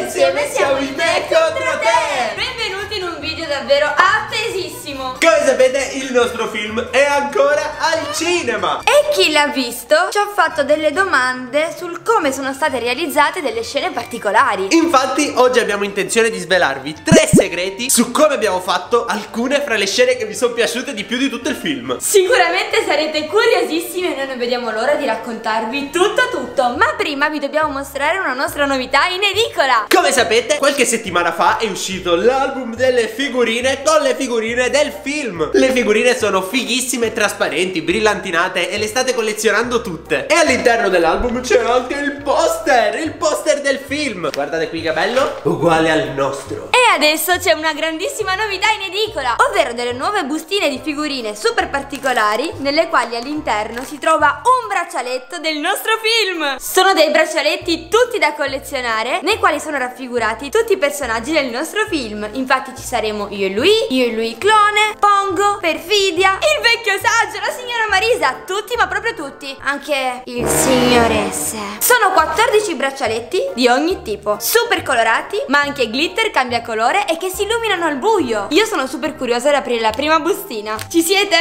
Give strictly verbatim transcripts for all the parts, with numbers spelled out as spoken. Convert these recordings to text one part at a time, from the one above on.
insieme siamo in te contro te! Benvenuti in un video davvero attesissimo! Come sapete, il nostro film è ancora al cinema! E chi l'ha visto ci ha fatto delle domande sul come sono state realizzate delle scene particolari. Infatti oggi abbiamo intenzione di svelarvi tre segreti su come abbiamo fatto alcune fra le scene che vi sono piaciute di più di tutto il film. Sicuramente sarete curiosissimi e noi non vediamo l'ora di raccontarvi tutto tutto. Ma prima vi dobbiamo mostrare una nostra novità in edicola. Come sapete, qualche settimana fa è uscito l'album delle figurine con le figurine del film. Le figurine sono fighissime, trasparenti, brillantinate e le state collezionando tutte. E all'interno dell'album c'è anche il poster, il poster del film. Guardate qui che bello, uguale al nostro. E adesso c'è una grandissima novità in edicola, ovvero delle nuove bustine di figurine super particolari nelle quali all'interno si trova un braccialetto del nostro film. Sono dei braccialetti tutti da collezionare nei quali sono raffigurati tutti i personaggi del nostro film. Infatti ci saremo io e lui, io e lui clone, Pongo, Perfidia, il vecchio saggio, la signora Marisa, tutti ma proprio tutti, anche il signoresse. Sono quattordici braccialetti di ogni tipo, super colorati ma anche glitter cambia colore e che si illuminano al buio. Io sono super curiosa di aprire la prima bustina. Ci siete?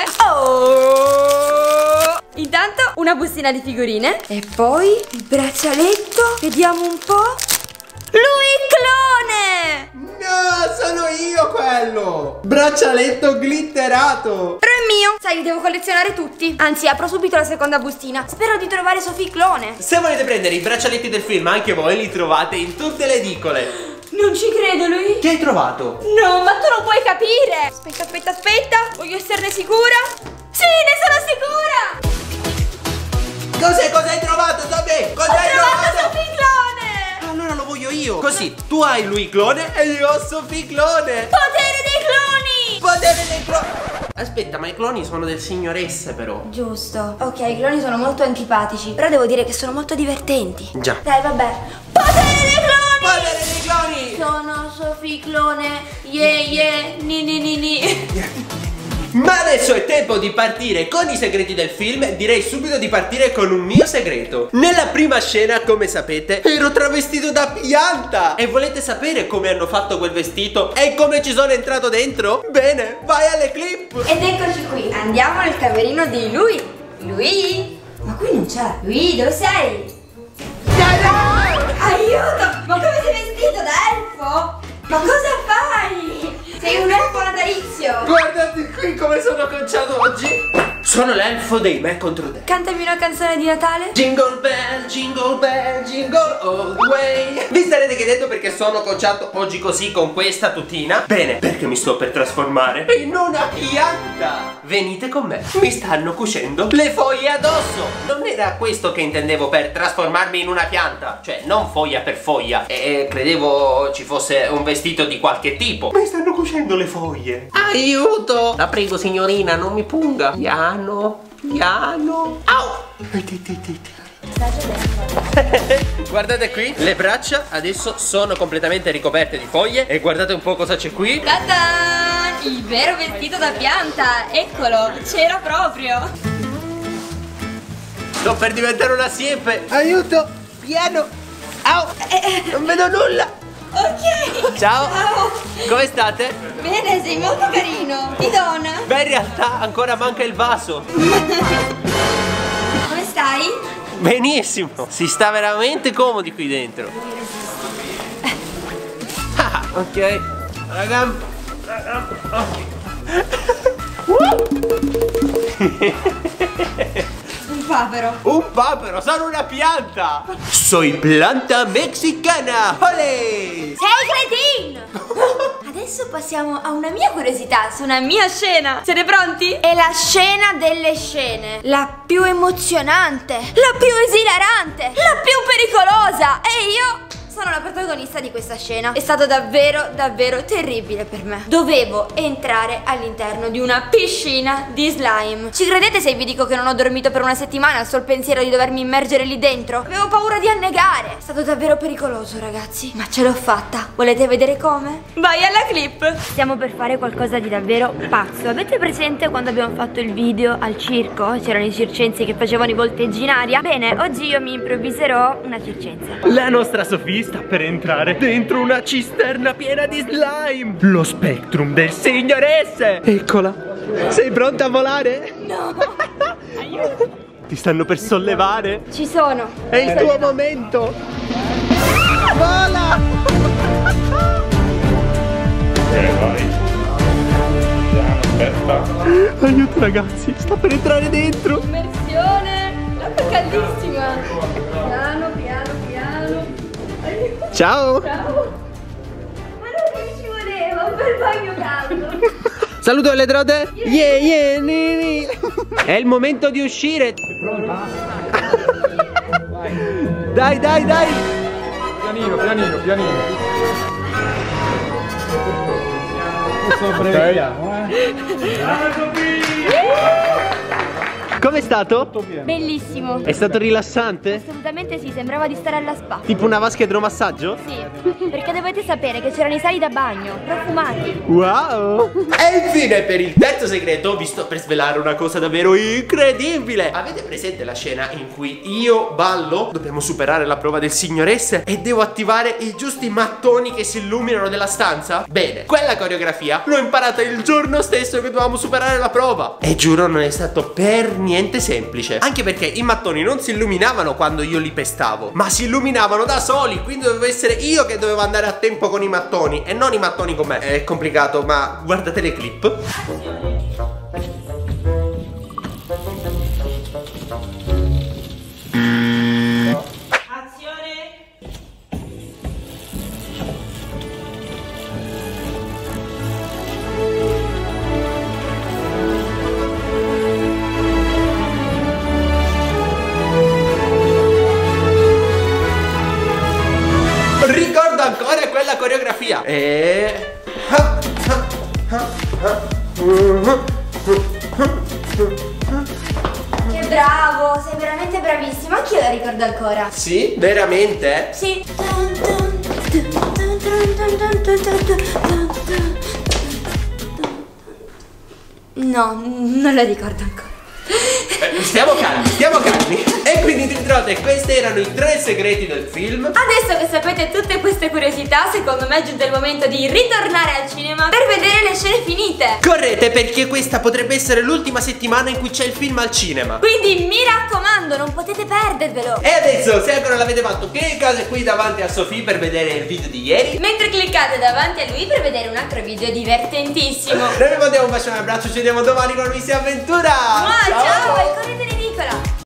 Oh! Intanto una bustina di figurine e poi il braccialetto, vediamo un po'. Lui clone! No, sono io quello! Braccialetto glitterato! Però è mio! Sai, li devo collezionare tutti. Anzi, apro subito la seconda bustina. Spero di trovare Sofì clone. Se volete prendere i braccialetti del film, anche voi li trovate in tutte le edicole. Non ci credo, lui. Che hai trovato? No, ma tu non puoi capire. Aspetta, aspetta, aspetta. Voglio esserne sicura. Sì, ne sono sicura. Cos'è? Cosa hai trovato, Sofì? Cosa Ho hai trovato trovato? Sofì clone. Allora lo voglio io. Così, tu hai lui clone e io ho Sofì clone. Potere dei cloni. Potere dei cloni. Aspetta, ma i cloni sono del signoresse però. Giusto. Ok, i cloni sono molto antipatici, però devo dire che sono molto divertenti. Già. Dai, vabbè. Potere dei cloni. Potere dei cloni. Sono Sofì clone. Yeah, yeah. Ni, ni, ni, ni. Ma adesso è tempo di partire con i segreti del film. Direi subito di partire con un mio segreto. Nella prima scena, come sapete, ero travestito da pianta. E volete sapere come hanno fatto quel vestito e come ci sono entrato dentro? Bene, vai alle clip. Ed eccoci qui, andiamo nel camerino di lui. Lui? Ma qui non c'è. Lui, dove sei? Aiuto! Ma come sei vestito da elfo? Ma cosa fai? Sei un elfo natalizio. Guardate qui come sono conciato oggi. Sono l'elfo dei me contro te. Cantami una canzone di Natale. Jingle bell, jingle bell, jingle all the way. Vi starete chiedendo perché sono conciato oggi così con questa tutina? Bene, perché mi sto per trasformare in una pianta. Venite con me, mi stanno cucendo le foglie addosso. Non era questo che intendevo per trasformarmi in una pianta. Cioè, non foglia per foglia. E credevo ci fosse un vestito di qualche tipo. Mi stanno cucendo le foglie. Aiuto! La prego signorina, non mi punga. Piano, piano. Au! Guardate qui, le braccia adesso sono completamente ricoperte di foglie. E guardate un po' cosa c'è qui. Ta-da! Il vero vestito da pianta. Eccolo, c'era proprio. Sto per diventare una siepe. Aiuto, piano. Au! Non vedo nulla. Ok. Ciao. Ciao. Come state? Bene, sei molto carino. Ti dona. Beh, in realtà ancora manca il vaso. Come stai? Benissimo, si sta veramente comodi qui dentro. Ah, ok. Raga. Un papero. Un papero, sono una pianta. Soy planta mexicana. Olè. Sei cretino. Adesso passiamo a una mia curiosità su una mia scena. Siete pronti? È la scena delle scene, la più emozionante, la più esilarante, la più pericolosa. E io sono la protagonista di questa scena. È stato davvero, davvero terribile per me. Dovevo entrare all'interno di una piscina di slime. Ci credete se vi dico che non ho dormito per una settimana al sol pensiero di dovermi immergere lì dentro? Avevo paura di annegare. È stato davvero pericoloso, ragazzi, ma ce l'ho fatta. Volete vedere come? Vai alla clip. Stiamo per fare qualcosa di davvero pazzo. Avete presente quando abbiamo fatto il video al circo? C'erano i circensi che facevano i volteggi in aria? Bene, oggi io mi improvviserò una circense. La nostra Sofì sta per entrare dentro una cisterna piena di slime. Lo Spectrum del signoresse. Eccola. Sei pronta a volare? No. Aiuto. Ti stanno per sollevare. Ci sono. È il tuo momento. Vola. Ok, vai. Aspetta. Aiuto ragazzi, sta per entrare dentro. Immersione. L'acqua è caldissima. Piano, piano, piano. Aiuto. Ciao. Ciao. Ma non che ci voleva, un bel bagno caldo. Saluto alle trote. Yeah, yeah, nini. È il momento di uscire. Dai, dai, dai. Pianino, pianino, pianino. Sopravviviamo, eh. Com'è stato? Bellissimo. È stato rilassante? Assolutamente sì, sembrava di stare alla spa. Tipo una vasca idromassaggio? Sì, perché dovete sapere che c'erano i sali da bagno, profumati. Wow! E infine per il terzo segreto vi sto per svelare una cosa davvero incredibile. Avete presente la scena in cui io ballo? Dobbiamo superare la prova del signoresse e devo attivare i giusti mattoni che si illuminano della stanza? Bene, quella coreografia l'ho imparata il giorno stesso che dovevamo superare la prova. E giuro non è stato per niente niente semplice. Anche perché i mattoni non si illuminavano quando io li pestavo, ma si illuminavano da soli. Quindi dovevo essere io che dovevo andare a tempo con i mattoni e non i mattoni con me. È complicato, ma guardate le clip. Ricordo ancora quella coreografia. E... Che bravo, sei veramente bravissimo. Anch'io la ricordo ancora. Sì, veramente? Sì. No, non la ricordo ancora. Stiamo calmi, stiamo calmi. E quindi Tritrote, questi erano i tre segreti del film. Adesso che sapete tutte queste curiosità, secondo me è giunto il momento di ritornare al cinema per vedere le scene finite. Correte, perché questa potrebbe essere l'ultima settimana in cui c'è il film al cinema. Quindi mi raccomando, non potete perdervelo. E adesso, se ancora l'avete fatto, cliccate qui davanti a Sofì per vedere il video di ieri, mentre cliccate davanti a lui per vedere un altro video divertentissimo. Noi vi mandiamo un bacio e un abbraccio. Ci vediamo domani con una nuovissima avventura. Ciao, ciao, e correte in edicola.